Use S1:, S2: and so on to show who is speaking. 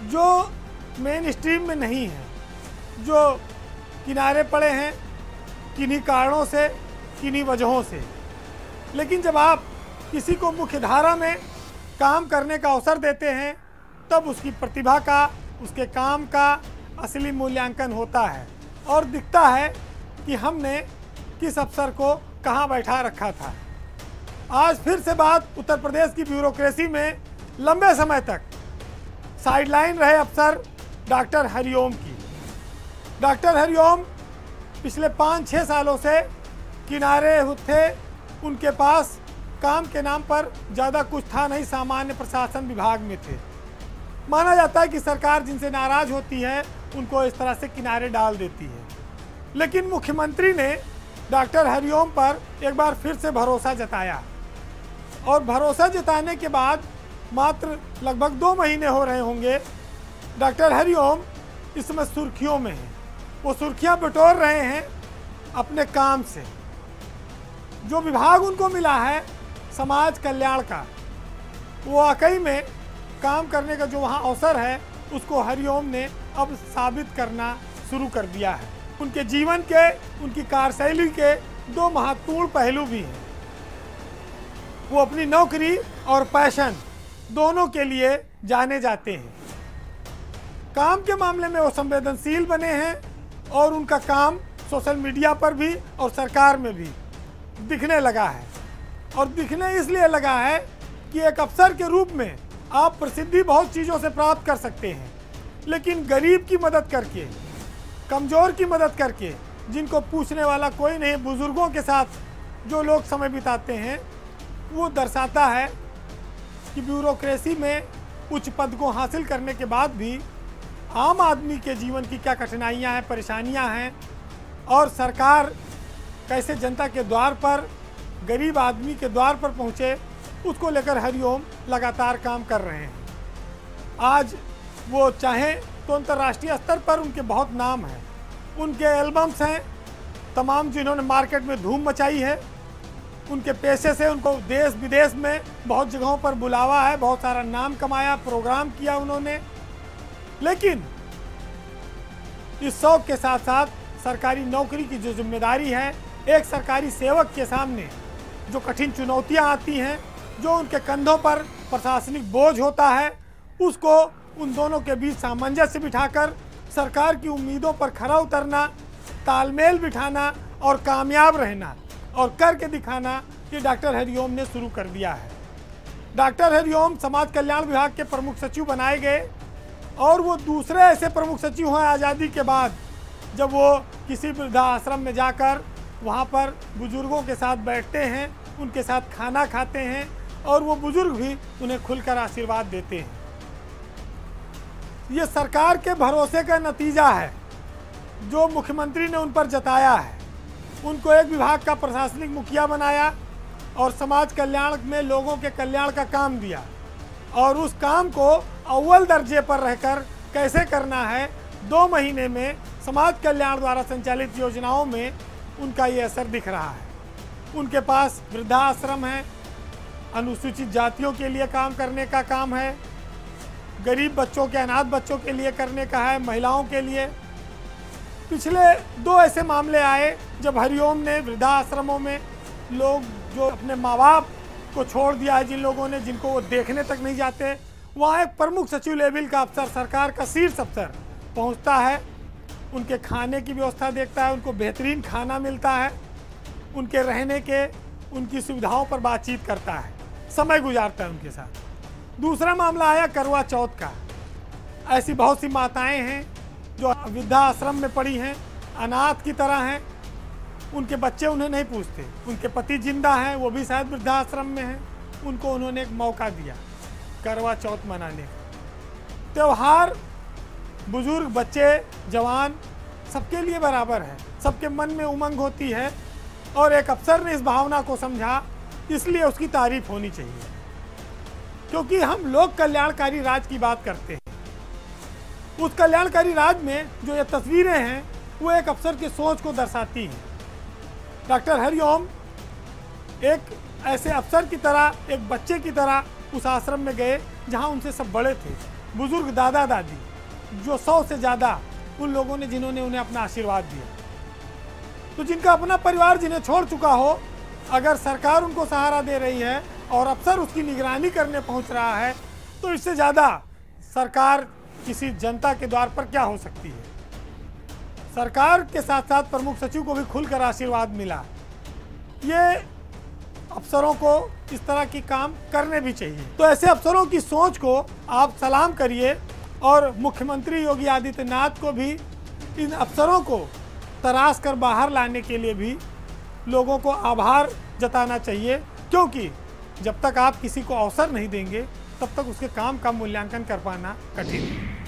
S1: जो main stream में नहीं है, जो किनारे पड़े हैं किन्हीं कारणों से, किन्हीं वजहों से। लेकिन जब आप किसी को मुख्य धारा में काम करने का अवसर देते हैं तब उसकी प्रतिभा का, उसके काम का असली मूल्यांकन होता है और दिखता है कि हमने किस अफसर को कहाँ बैठा रखा था। आज फिर से बात उत्तर प्रदेश की ब्यूरोक्रेसी में लंबे समय तक साइडलाइन रहे अफसर डॉक्टर हरिओम की। डॉक्टर हरिओम पिछले 5-6 सालों से किनारे थे, उनके पास काम के नाम पर ज़्यादा कुछ था नहीं, सामान्य प्रशासन विभाग में थे। माना जाता है कि सरकार जिनसे नाराज़ होती है उनको इस तरह से किनारे डाल देती है। लेकिन मुख्यमंत्री ने डॉक्टर हरिओम पर एक बार फिर से भरोसा जताया और भरोसा जताने के बाद मात्र लगभग 2 महीने हो रहे होंगे, डॉक्टर हरिओम इस समय सुर्खियों में हैं। वो सुर्खियां बटोर रहे हैं अपने काम से। जो विभाग उनको मिला है समाज कल्याण का, वो वाकई में काम करने का जो वहाँ अवसर है उसको हरिओम ने अब साबित करना शुरू कर दिया है। उनके जीवन के, उनकी कार्यशैली के 2 महत्वपूर्ण पहलू भी हैं। वो अपनी नौकरी और पैशन दोनों के लिए जाने जाते हैं। काम के मामले में वो संवेदनशील बने हैं और उनका काम सोशल मीडिया पर भी और सरकार में भी दिखने लगा है। और दिखने इसलिए लगा है कि एक अफसर के रूप में आप प्रसिद्धि बहुत चीज़ों से प्राप्त कर सकते हैं, लेकिन गरीब की मदद करके, कमज़ोर की मदद करके, जिनको पूछने वाला कोई नहीं, बुज़ुर्गों के साथ जो लोग समय बिताते हैं, वो दर्शाता है कि ब्यूरोक्रेसी में उच्च पद को हासिल करने के बाद भी आम आदमी के जीवन की क्या कठिनाइयाँ हैं, परेशानियाँ हैं और सरकार कैसे जनता के द्वार पर, गरीब आदमी के द्वार पर पहुँचे, उसको लेकर हरिओम लगातार काम कर रहे हैं। आज वो चाहें तो अंतर्राष्ट्रीय स्तर पर उनके बहुत नाम हैं, उनके एल्बम्स हैं तमाम जिन्होंने मार्केट में धूम मचाई है। उनके पैसे से उनको देश विदेश में बहुत जगहों पर बुलावा है, बहुत सारा नाम कमाया, प्रोग्राम किया उन्होंने। लेकिन इस शौक के साथ साथ सरकारी नौकरी की जो जिम्मेदारी है, एक सरकारी सेवक के सामने जो कठिन चुनौतियां आती हैं, जो उनके कंधों पर प्रशासनिक बोझ होता है, उसको उन दोनों के बीच सामंजस्य बिठाकर सरकार की उम्मीदों पर खरा उतरना, तालमेल बिठाना और कामयाब रहना और करके दिखाना, ये डॉक्टर हरिओम ने शुरू कर दिया है। डॉक्टर हरिओम समाज कल्याण विभाग के प्रमुख सचिव बनाए गए और वो दूसरे ऐसे प्रमुख सचिव हैं आज़ादी के बाद, जब वो किसी वृद्धाश्रम में जाकर वहाँ पर बुजुर्गों के साथ बैठते हैं, उनके साथ खाना खाते हैं और वो बुजुर्ग भी उन्हें खुलकर आशीर्वाद देते हैं। ये सरकार के भरोसे का नतीजा है जो मुख्यमंत्री ने उन पर जताया है। उनको एक विभाग का प्रशासनिक मुखिया बनाया और समाज कल्याण में लोगों के कल्याण का काम दिया और उस काम को अव्वल दर्जे पर रहकर कैसे करना है, 2 महीने में समाज कल्याण द्वारा संचालित योजनाओं में उनका ये असर दिख रहा है। उनके पास वृद्धाश्रम है, अनुसूचित जातियों के लिए काम करने का काम है, गरीब बच्चों के, अनाथ बच्चों के लिए करने का है, महिलाओं के लिए। पिछले 2 ऐसे मामले आए जब हरिओम ने वृद्धाश्रमों में लोग जो अपने माँ बाप को छोड़ दिया है, जिन लोगों ने, जिनको वो देखने तक नहीं जाते, वहाँ एक प्रमुख सचिव लेवल का अफसर, सरकार का शीर्ष अफसर पहुँचता है, उनके खाने की व्यवस्था देखता है, उनको बेहतरीन खाना मिलता है, उनके रहने के, उनकी सुविधाओं पर बातचीत करता है, समय गुजारता है उनके साथ। दूसरा मामला आया करवा चौथ का। ऐसी बहुत सी माताएं हैं जो वृद्धाश्रम में पड़ी हैं, अनाथ की तरह हैं, उनके बच्चे उन्हें नहीं पूछते, उनके पति जिंदा हैं, वो भी शायद वृद्धाश्रम में हैं, उनको उन्होंने एक मौका दिया करवा चौथ मनाने का। त्यौहार बुजुर्ग, बच्चे, जवान सबके लिए बराबर है, सबके मन में उमंग होती है और एक अफसर ने इस भावना को समझा, इसलिए उसकी तारीफ होनी चाहिए। क्योंकि हम लोग कल्याणकारी राज की बात करते हैं, उस कल्याणकारी राज में जो ये तस्वीरें हैं वो एक अफसर की सोच को दर्शाती हैं। डॉक्टर हरिओम एक ऐसे अफसर की तरह, एक बच्चे की तरह उस आश्रम में गए जहां उनसे सब बड़े थे, बुजुर्ग दादा दादी, जो 100 से ज़्यादा उन लोगों ने जिन्होंने उन्हें अपना आशीर्वाद दिया, तो जिनका अपना परिवार जिन्हें छोड़ चुका हो, अगर सरकार उनको सहारा दे रही है और अफसर उसकी निगरानी करने पहुंच रहा है, तो इससे ज़्यादा सरकार किसी जनता के द्वार पर क्या हो सकती है। सरकार के साथ साथ प्रमुख सचिव को भी खुलकर आशीर्वाद मिला। ये अफसरों को इस तरह की काम करने भी चाहिए। तो ऐसे अफसरों की सोच को आप सलाम करिए और मुख्यमंत्री योगी आदित्यनाथ को भी इन अफसरों को तराश कर बाहर लाने के लिए भी लोगों को आभार जताना चाहिए, क्योंकि जब तक आप किसी को अवसर नहीं देंगे तब तक उसके काम का मूल्यांकन कर पाना कठिन है।